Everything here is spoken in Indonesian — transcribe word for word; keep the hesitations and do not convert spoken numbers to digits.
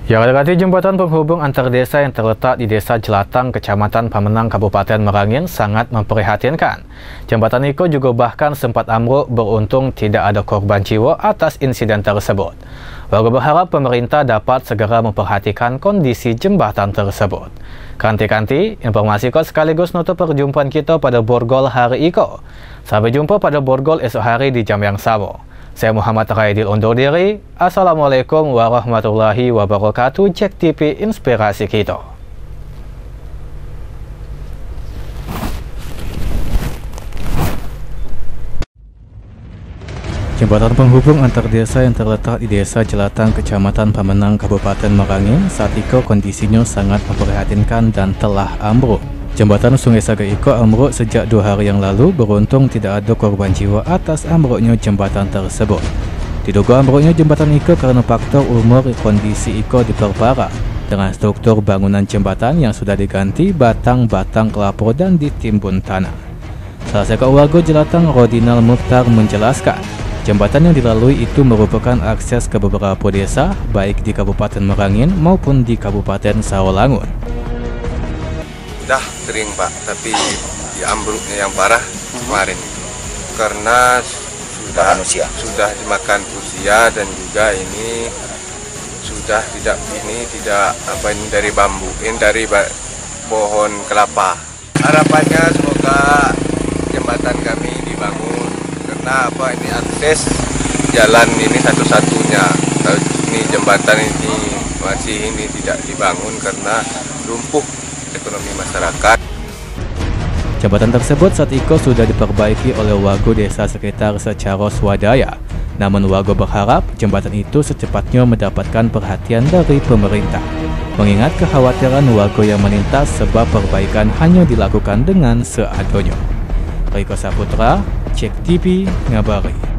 Yang dekati jembatan penghubung antar desa yang terletak di Desa Jelatang, Kecamatan Pamenang, Kabupaten Merangin sangat memprihatinkan. Jembatan itu juga bahkan sempat ambruk, beruntung tidak ada korban jiwa atas insiden tersebut. Warga berharap pemerintah dapat segera memperhatikan kondisi jembatan tersebut. Kanti-kanti, informasi kau sekaligus nutup perjumpaan kita pada Borgol hari Iko. Sampai jumpa pada Borgol esok hari di jam yang sama. Saya Muhammad Raidil undur diri. Assalamualaikum warahmatullahi wabarakatuh. Cek T V Inspirasi kita. Jembatan penghubung antar desa yang terletak di Desa Jelatang, Kecamatan Pamenang, Kabupaten Merangin saat itu kondisinya sangat memprihatinkan dan telah ambruk. Jembatan Sungai Saga Iko ambruk sejak dua hari yang lalu, beruntung tidak ada korban jiwa atas ambruknya jembatan tersebut. Diduga ambruknya jembatan Iko karena faktor umur kondisi Iko diperparah dengan struktur bangunan jembatan yang sudah diganti batang-batang kelapa dan ditimbun tanah. Salah satu warga Jelatang, Rodinal Mukhtar, menjelaskan jembatan yang dilalui itu merupakan akses ke beberapa desa baik di Kabupaten Merangin maupun di Kabupaten Sarolangun. Sudah sering Pak, tapi di ambruknya yang parah kemarin karena sudah usia. sudah dimakan usia dan juga ini sudah tidak ini tidak apa ini dari bambu, ini dari pohon kelapa. Harapannya semoga jembatan kami dibangun karena apa ini akses jalan ini satu-satunya. Kalau ini jembatan ini masih ini tidak dibangun karena lumpuh ekonomi masyarakat. Jembatan tersebut saat itu sudah diperbaiki oleh warga desa sekitar secara swadaya. Namun warga berharap jembatan itu secepatnya mendapatkan perhatian dari pemerintah, mengingat kekhawatiran warga yang melintas sebab perbaikan hanya dilakukan dengan seadanya. Riko Saputra, Cek T V, ngabari.